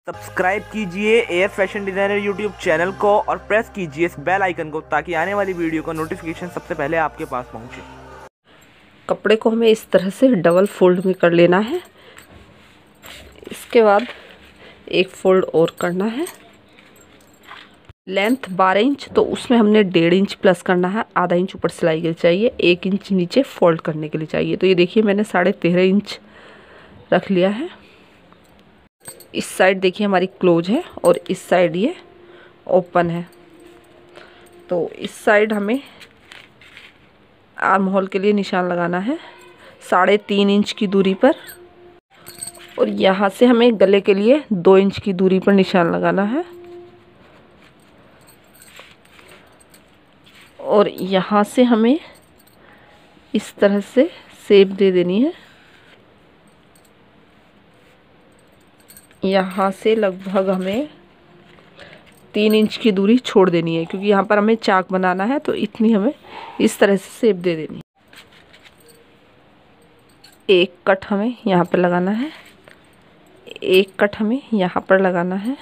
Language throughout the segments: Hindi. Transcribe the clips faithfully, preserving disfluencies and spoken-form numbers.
सब्सक्राइब कीजिए air fashion designer YouTube channel को और प्रेस कीजिए इस बेल आइकन को ताकि आने वाली वीडियो का नोटिफिकेशन सबसे पहले आपके पास पहुंचे। कपड़े को हमें इस तरह से डबल फोल्ड में कर लेना है। इसके बाद एक फोल्ड और करना है। लेंथ बारह इंच तो उसमें हमने डेढ़ इंच प्लस करना है। आधा इंच ऊपर सिलाई के लिए चाहिए, एक इंच नीचे फोल्ड करने के लिए चाहिए। तो ये देखिए मैंने साढ़े तेरह इंच रख लिया है। इस साइड देखिए हमारी क्लोज है और इस साइड ये ओपन है। तो इस साइड हमें आर्म होल के लिए निशान लगाना है साढ़े तीन इंच की दूरी पर, और यहाँ से हमें गले के लिए दो इंच की दूरी पर निशान लगाना है। और यहाँ से हमें इस तरह से शेप दे देनी है। यहाँ से लगभग हमें तीन इंच की दूरी छोड़ देनी है, क्योंकि यहाँ पर हमें चाक बनाना है। तो इतनी हमें इस तरह से शेप दे देनी है। एक कट हमें यहाँ पर लगाना है, एक कट हमें यहाँ पर लगाना है।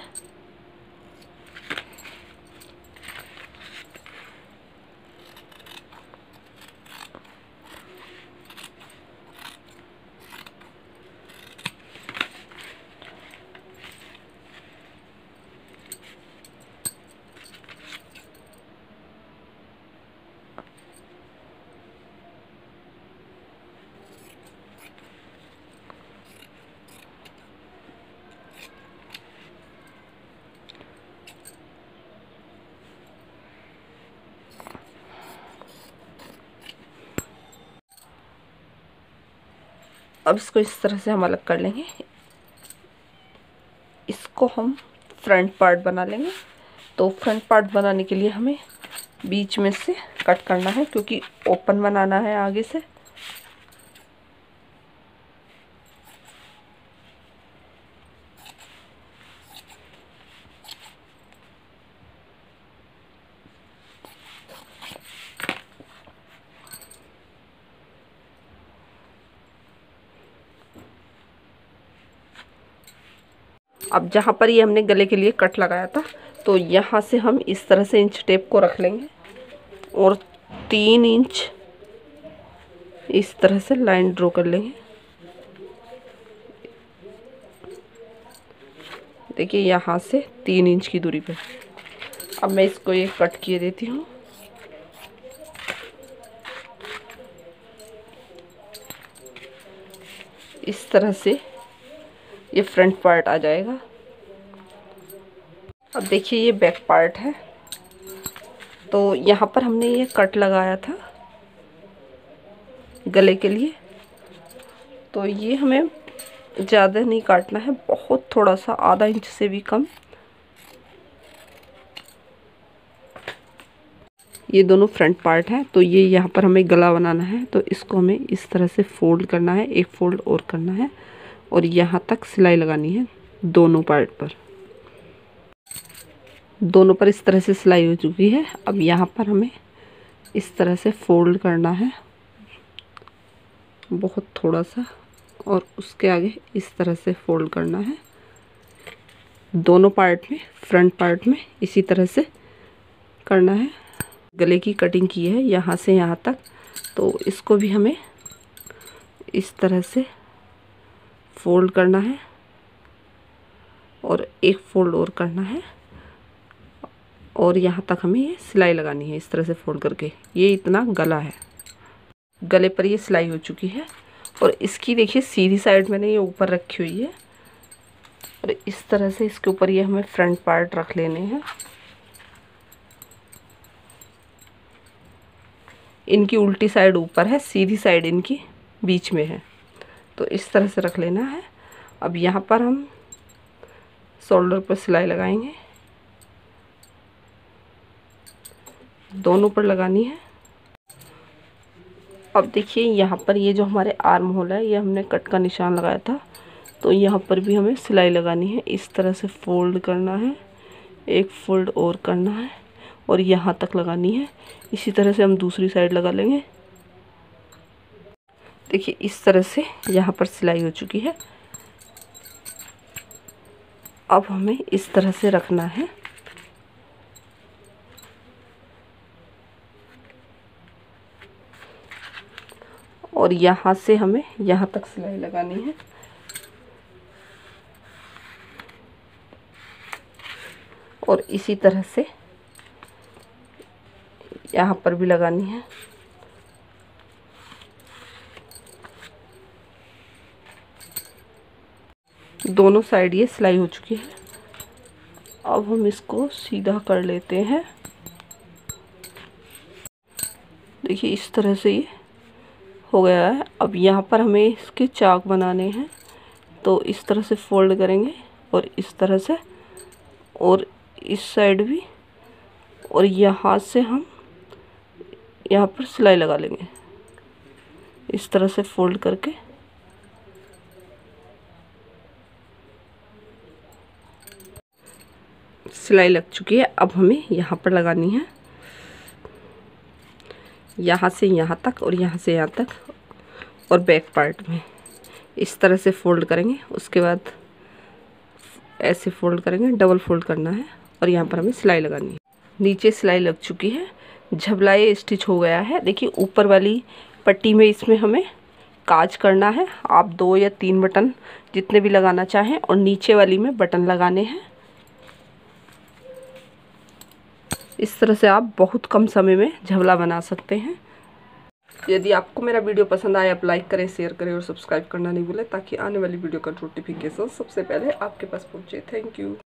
अब इसको इस तरह से हम अलग कर लेंगे। इसको हम फ्रंट पार्ट बना लेंगे। तो फ्रंट पार्ट बनाने के लिए हमें बीच में से कट करना है, क्योंकि ओपन बनाना है आगे से। अब जहाँ पर ये हमने गले के लिए कट लगाया था, तो यहाँ से हम इस तरह से इंच टेप को रख लेंगे और तीन इंच इस तरह से लाइन ड्रॉ कर लेंगे। देखिए यहाँ से तीन इंच की दूरी पे। अब मैं इसको ये कट किए देती हूँ। इस तरह से ये फ्रंट पार्ट आ जाएगा। अब देखिए ये बैक पार्ट है। तो यहाँ पर हमने ये कट लगाया था गले के लिए, तो ये हमें ज़्यादा नहीं काटना है, बहुत थोड़ा सा, आधा इंच से भी कम। ये दोनों फ्रंट पार्ट है। तो ये यहाँ पर हमें गला बनाना है, तो इसको हमें इस तरह से फोल्ड करना है, एक फोल्ड और करना है और यहाँ तक सिलाई लगानी है दोनों पार्ट पर। दोनों पर इस तरह से सिलाई हो चुकी है। अब यहाँ पर हमें इस तरह से फोल्ड करना है बहुत थोड़ा सा, और उसके आगे इस तरह से फोल्ड करना है दोनों पार्ट में। फ्रंट पार्ट में इसी तरह से करना है। गले की कटिंग की है यहाँ से यहाँ तक, तो इसको भी हमें इस तरह से फोल्ड करना है और एक फोल्ड और करना है, और यहाँ तक हमें ये सिलाई लगानी है इस तरह से फोल्ड करके। ये इतना गला है, गले पर ये सिलाई हो चुकी है। और इसकी देखिए सीधी साइड मैंने ये ऊपर रखी हुई है, और इस तरह से इसके ऊपर ये हमें फ्रंट पार्ट रख लेने हैं। इनकी उल्टी साइड ऊपर है, सीधी साइड इनकी बीच में है, तो इस तरह से रख लेना है। अब यहाँ पर हम शोल्डर पर सिलाई लगाएंगे, दोनों पर लगानी है। अब देखिए यहाँ पर ये जो हमारे आर्म होल है, ये हमने कट का निशान लगाया था, तो यहाँ पर भी हमें सिलाई लगानी है। इस तरह से फोल्ड करना है, एक फोल्ड और करना है और यहाँ तक लगानी है। इसी तरह से हम दूसरी साइड लगा लेंगे। देखिए इस तरह से यहाँ पर सिलाई हो चुकी है। अब हमें इस तरह से रखना है। और यहाँ से हमें यहाँ तक सिलाई लगानी है। और इसी तरह से यहाँ पर भी लगानी है। दोनों साइड ये सिलाई हो चुकी है। अब हम इसको सीधा कर लेते हैं। देखिए इस तरह से ये हो गया है। अब यहाँ पर हमें इसके चाक बनाने हैं, तो इस तरह से फोल्ड करेंगे और इस तरह से, और इस साइड भी, और यहाँ से हम यहाँ पर सिलाई लगा लेंगे इस तरह से फोल्ड करके। सिलाई लग चुकी है। अब हमें यहाँ पर लगानी है, यहाँ से यहाँ तक और यहाँ से यहाँ तक, और बैक पार्ट में इस तरह से फोल्ड करेंगे। उसके बाद ऐसे फोल्ड करेंगे, डबल फोल्ड करना है, और यहाँ पर हमें सिलाई लगानी है। नीचे सिलाई लग चुकी है, झबला ये स्टिच हो गया है। देखिए ऊपर वाली पट्टी में इसमें हमें काज करना है। आप दो या तीन बटन जितने भी लगाना चाहें, और नीचे वाली में बटन लगाने हैं। इस तरह से आप बहुत कम समय में झबला बना सकते हैं। यदि आपको मेरा वीडियो पसंद आए, आप लाइक करें, शेयर करें और सब्सक्राइब करना नहीं भूलें, ताकि आने वाली वीडियो का नोटिफिकेशन सबसे पहले आपके पास पहुंचे। Thank you.